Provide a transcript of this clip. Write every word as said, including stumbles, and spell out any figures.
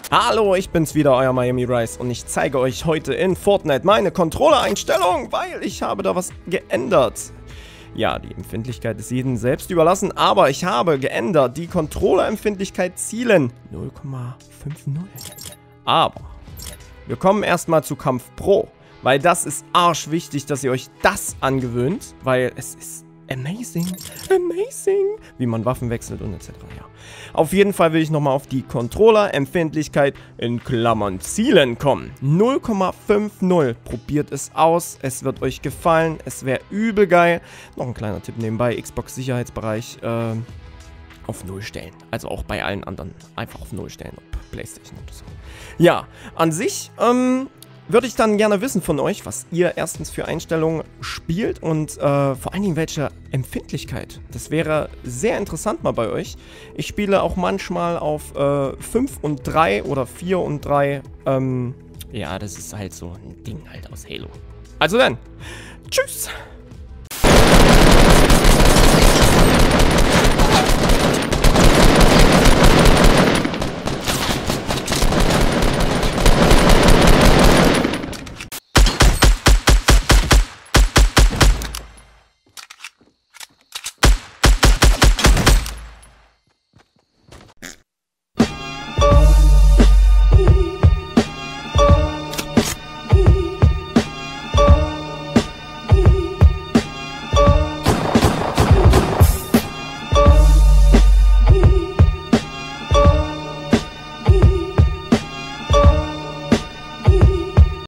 Hallo, ich bin's wieder, euer Miami Rice und ich zeige euch heute in Fortnite meine Controller-Einstellung, weil ich habe da was geändert. Ja, die Empfindlichkeit ist jedem selbst überlassen, aber ich habe geändert. Die Controller-Empfindlichkeit zielen null Komma fünfzig. Aber wir kommen erstmal zu Kampf Pro, weil das ist arschwichtig, dass ihr euch das angewöhnt, weil es ist amazing, amazing, wie man Waffen wechselt und et cetera. Ja. Auf jeden Fall will ich nochmal auf die Controller-Empfindlichkeit in Klammern zielen kommen. null Komma fünfzig. Probiert es aus. Es wird euch gefallen. Es wäre übel geil. Noch ein kleiner Tipp nebenbei. Xbox-Sicherheitsbereich äh, auf null stellen. Also auch bei allen anderen einfach auf null stellen. Ob PlayStation oder so. Ja, an sich, ähm... würde ich dann gerne wissen von euch, was ihr erstens für Einstellungen spielt und äh, vor allen Dingen welche Empfindlichkeit. Das wäre sehr interessant mal bei euch. Ich spiele auch manchmal auf äh, fünf und drei oder vier und drei. Ähm, ja, das ist halt so ein Ding halt aus Halo. Also dann, tschüss!